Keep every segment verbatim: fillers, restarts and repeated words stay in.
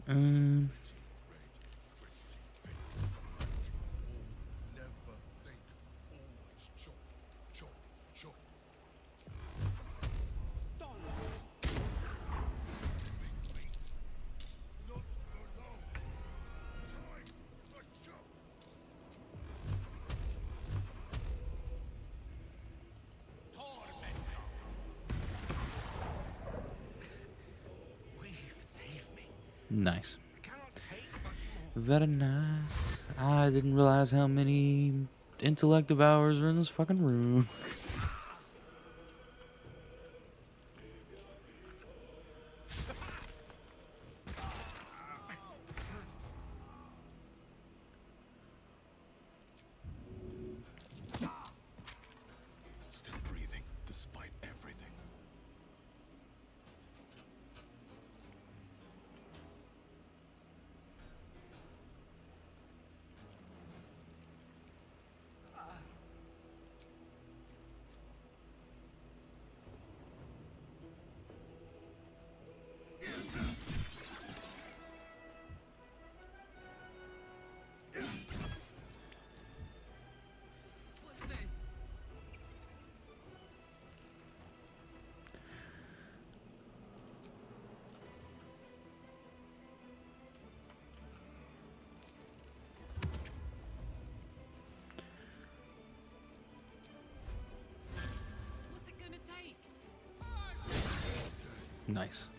Um. Nice. Very nice. I didn't realize how many intellect devours are in this fucking room. Still breathing, despite everything. Nice.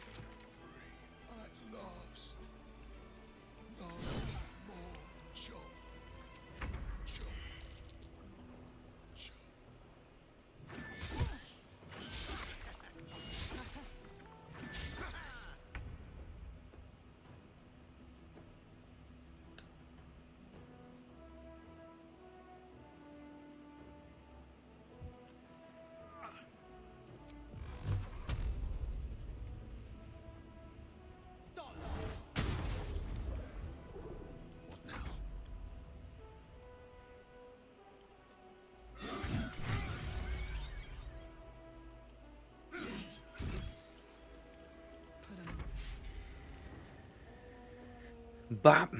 Bop.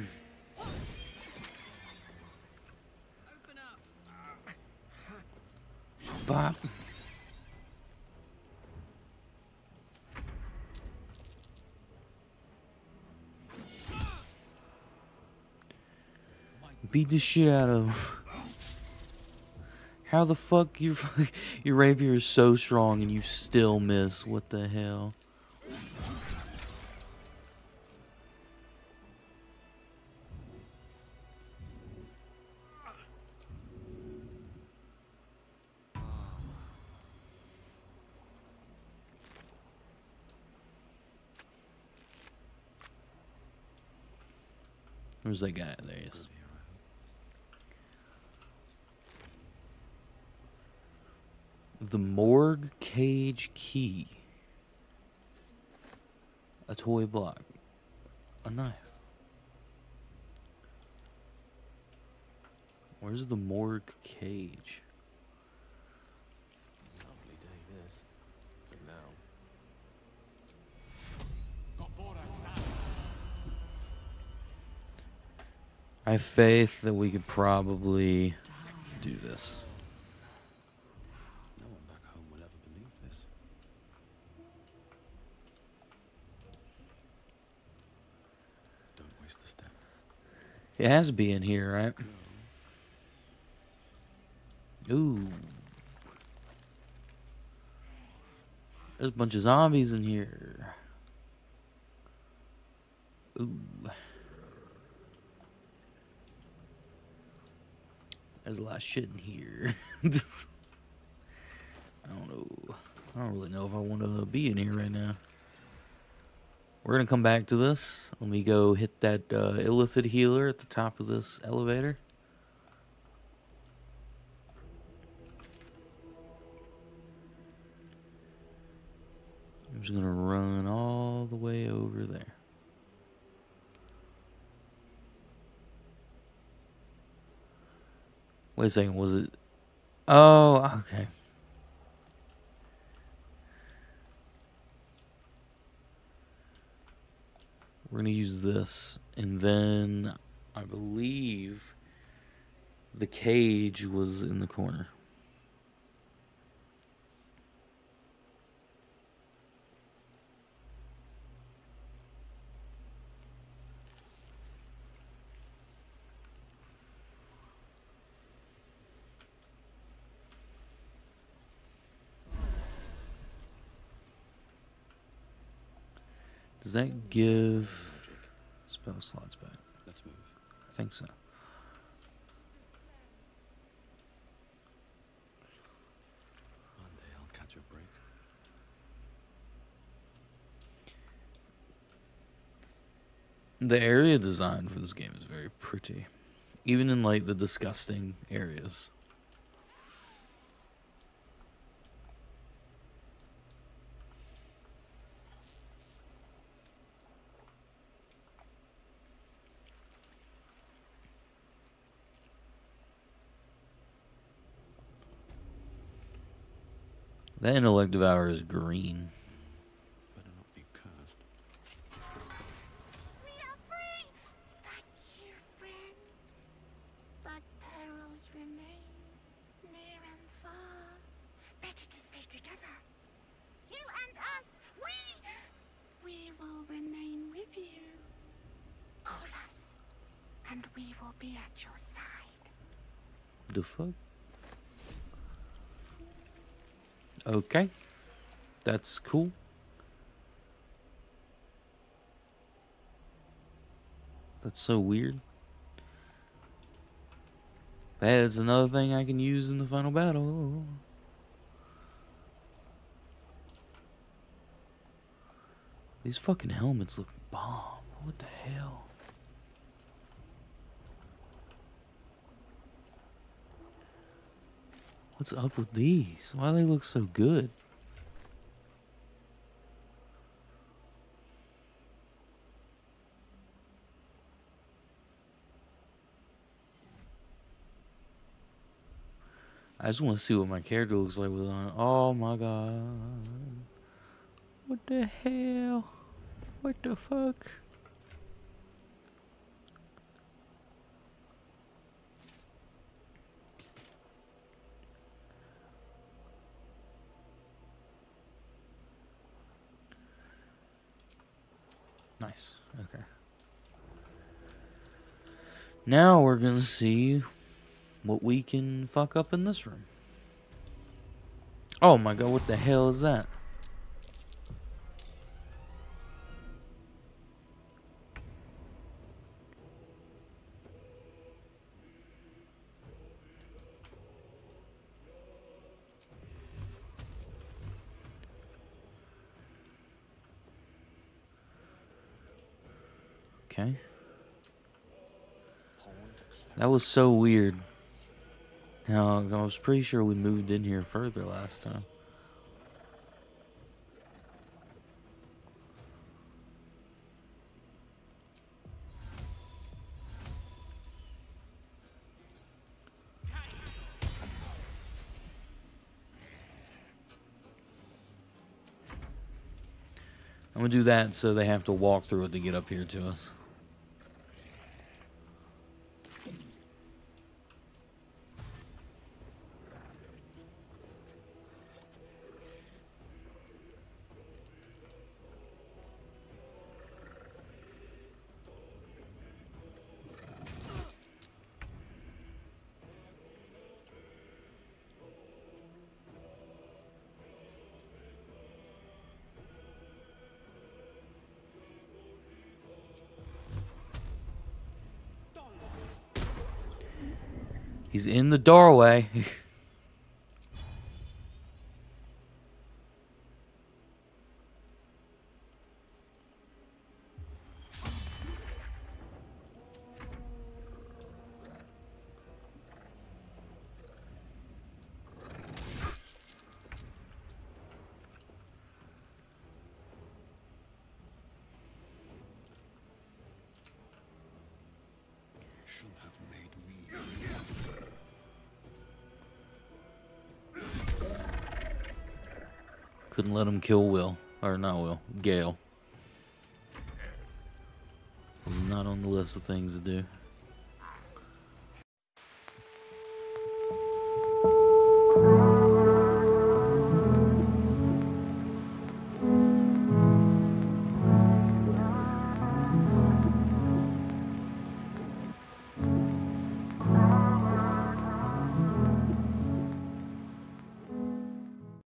Bop. Beat the shit out of. How the fuck your your rapier is so strong and you still miss? What the hell? Where's that guy? There he is. The morgue cage key. A toy block. A knife. Where's the morgue cage? Lovely day this, for now. I have faith that we could probably do this. No one back home will ever believe this. Don't waste the step. It has to be in here, right? Ooh. There's a bunch of zombies in here. Ooh. There's a lot of shit in here. I don't know. I don't really know if I want to be in here right now. We're going to come back to this. Let me go hit that uh, Illithid healer at the top of this elevator. I'm just going to run all the way over there. Wait a second, was it? Oh, okay. We're going to use this. And then I believe the cage was in the corner. Does that give spell slots back? Let's move. I think so. One day I'll catch a break. The area design for this game is very pretty. Even in like the disgusting areas. That intellect devourer is green. Better not be cursed. We are free! Thank you, friend. But perils remain, near and far. Better to stay together. You and us, we... We will remain with you. Call us, and we will be at your side. The fuck? Okay. That's cool. That's so weird. That's another thing I can use in the final battle. These fucking helmets look bomb. What the hell? What's up with these? Why do they look so good? I just want to see what my character looks like with on. Oh my god. What the hell? What the fuck? Nice. Okay. Now we're gonna see what we can fuck up in this room. Oh my god, what the hell is that? Okay. That was so weird. Now, I was pretty sure we moved in here further last time. I'm gonna do that so they have to walk through it to get up here to us. He's in the doorway. Should have made me. Couldn't let him kill Will. Or not Will. Gale. was not on the list of things to do.